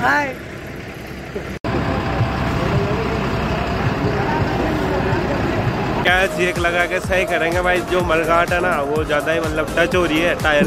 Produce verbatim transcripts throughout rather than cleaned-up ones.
हाय। क्या चेक लगा के सही करेंगे भाई, जो मरगाट है ना वो ज्यादा ही मतलब टच हो रही है टायर।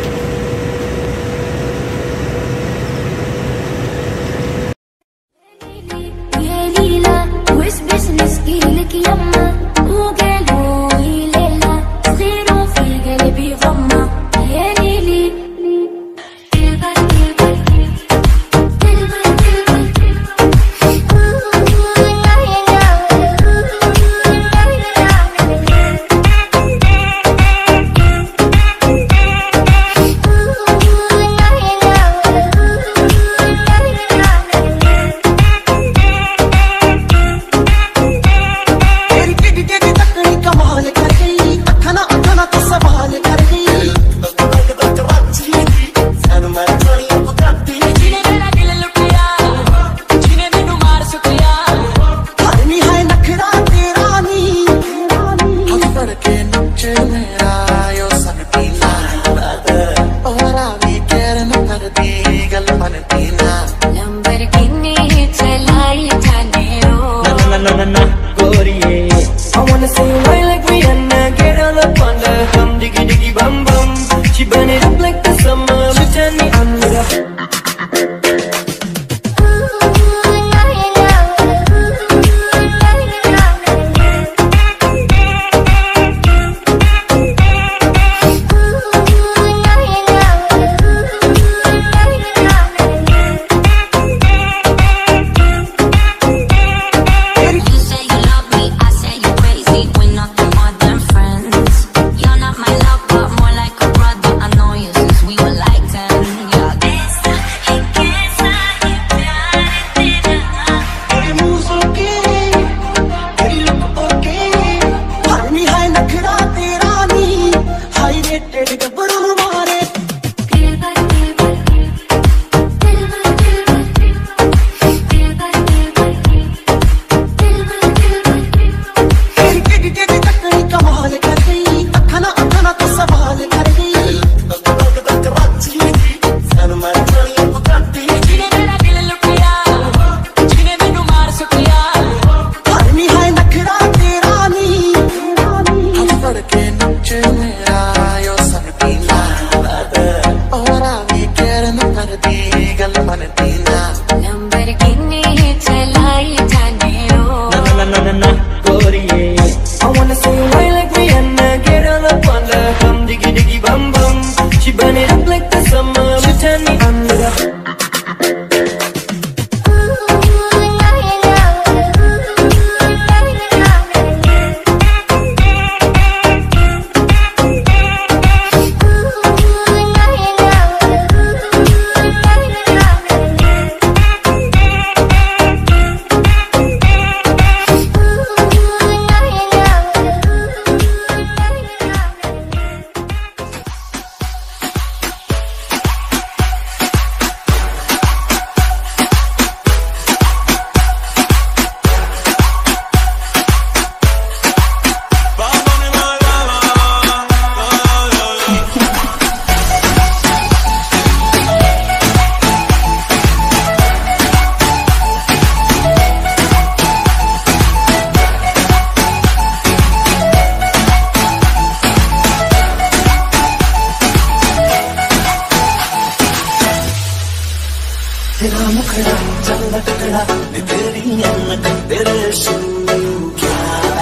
तेरा मुखड़ा चंदा टकड़ा तेरी अन्नत तेरे शू क्या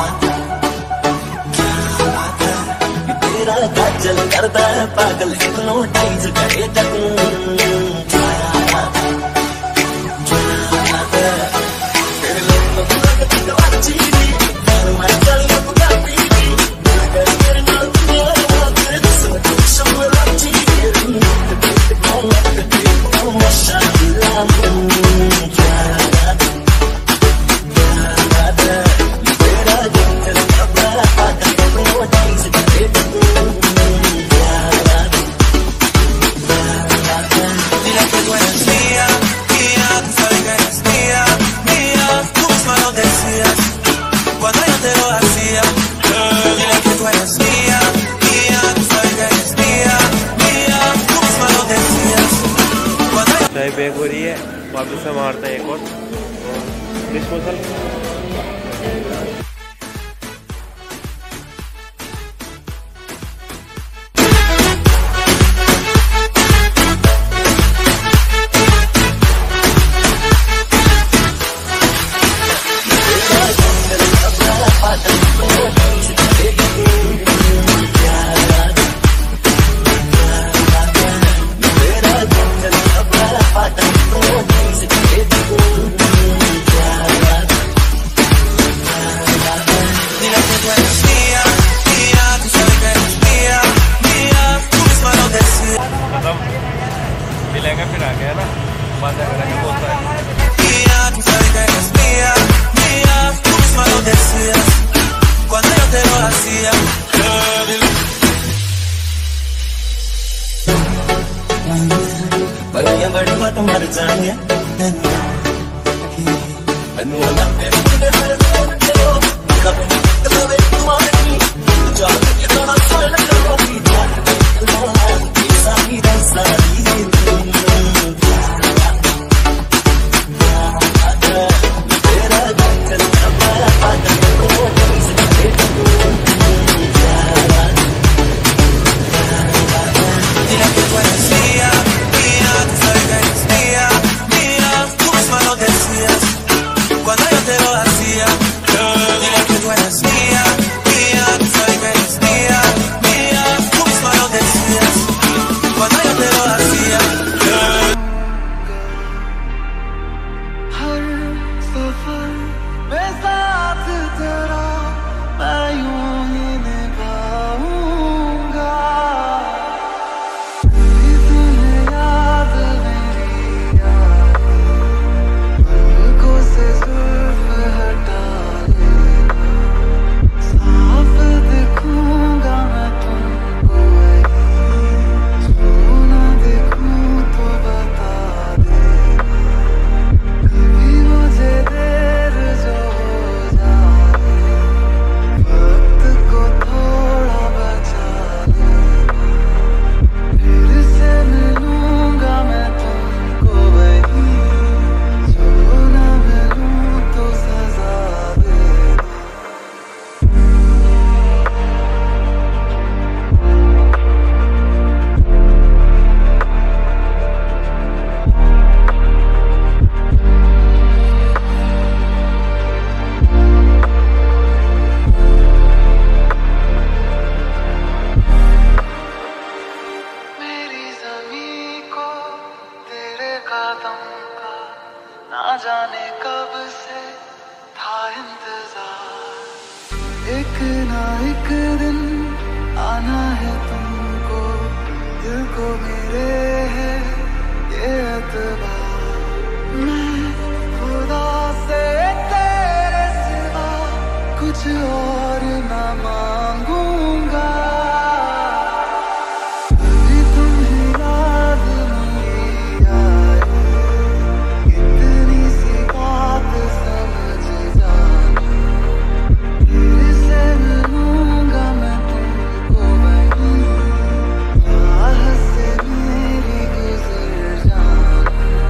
बात है तेरा काजल करता है पागल हिप्नोटाइज करे जगू चाय पैक हो रही है वापस से मारते हैं एक और डिस्पोजल। मिलेंगे फिर आगे है ना, बातें करेंगे बहुत सारी। बड़िया बड़ी बात मर जाएंगे ना जाने कब से था इंतजार, एक ना एक दिन आना है तुमको, दिल को मेरे है ये एतबार। मैं खुदा से तेरे सिवा कुछ और ना मांगूंगा, अभी तुम्हें याद नहीं आए, इतनी सी बात समझ जाना, तेरे से मिलूंगा मैं तुमको वहीं, राह से मेरी गुजर जाना।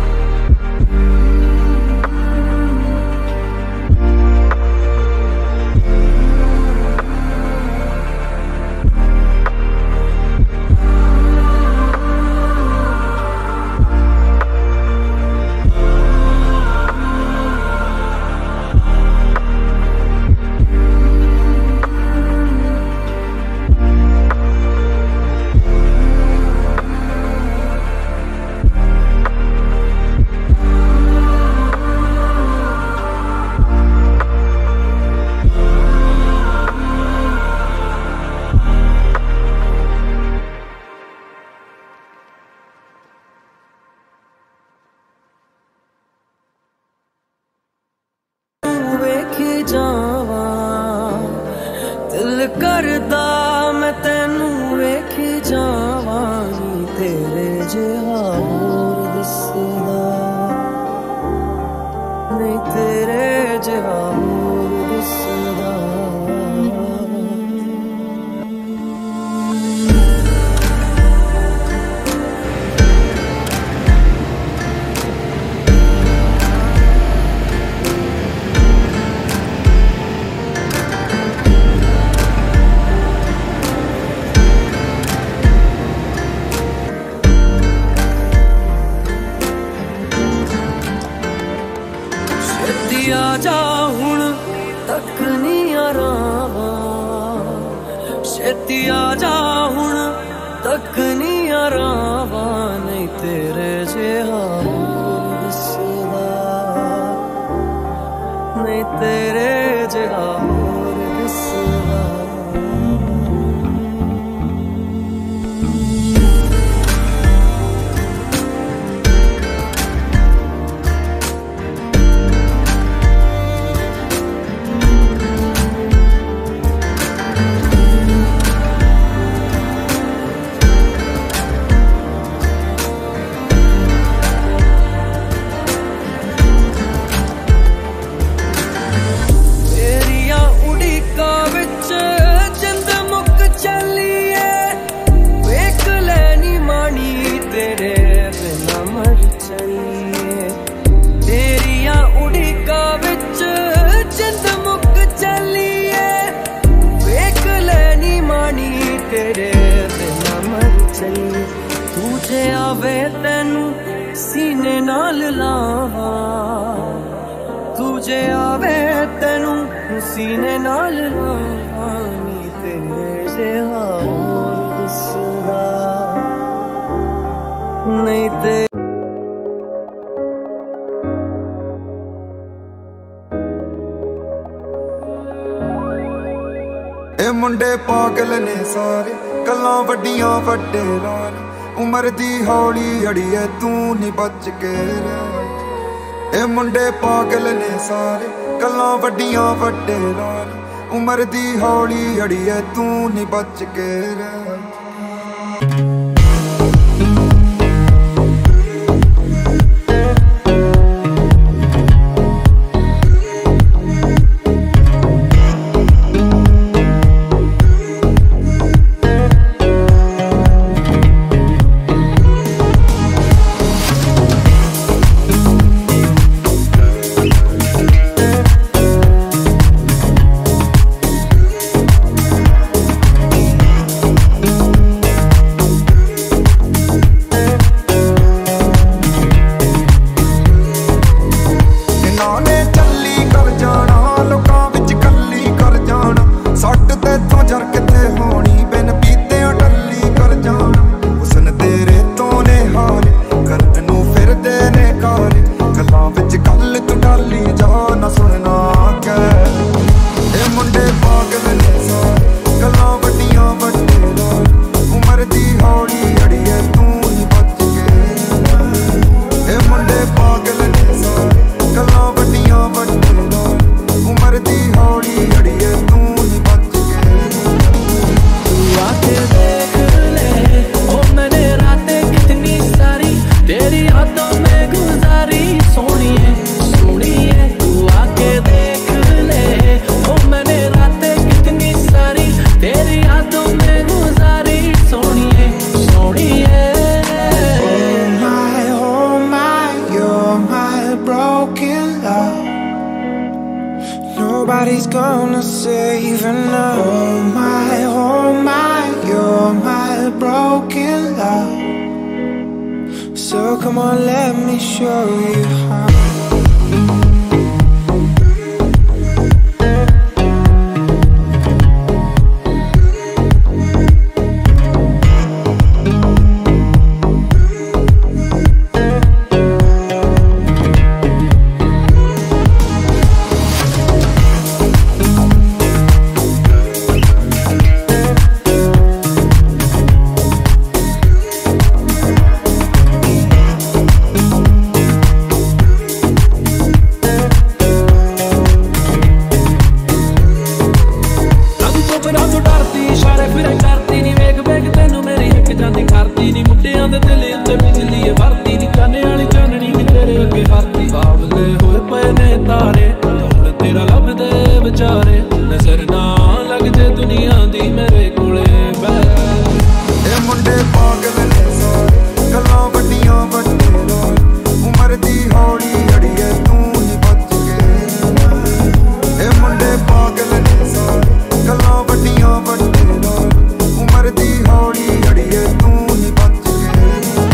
छेती आजा हुण तक नहीं आरावा, छेती आजा हुण तक नहीं आरावा, नहीं तेरे जिहा दिसदा, नहीं तेरे जिहा दिसदा। तुझे आवे तेनू सीने नाल लावा, तुझे आवे तेनू सीने नाल लावा, नी तेरे जिहा दिसदा, नहीं ते ए मुंडे पागल ने सारे गल्लां वड्डियां वड्डे लाल, उमर दी हौली अड़िए तू नी बच के रह। ए मुंडे पागल ने सारे गल्लां वड्डियां वड्डे लाल, उमर दी हौली अड़िए तू नी बच के रह। Nobody's gonna save her now. Oh my, oh my, you're my broken love. So come on, let me show you how.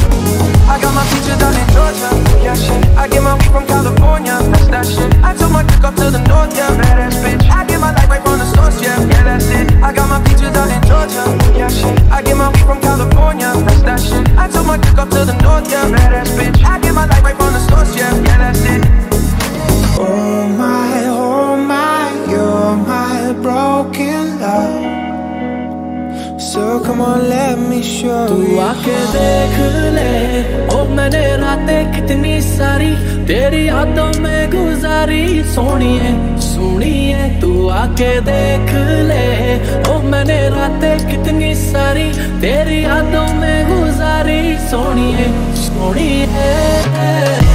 I get my weed from California, that's that shit. I took my सारी तेरी यादों में गुजारी। सोनिए सुनिए तू आके देख ले, ओ मैंने रातें कितनी सारी तेरी यादों में गुजारी। सोनिए सोनिए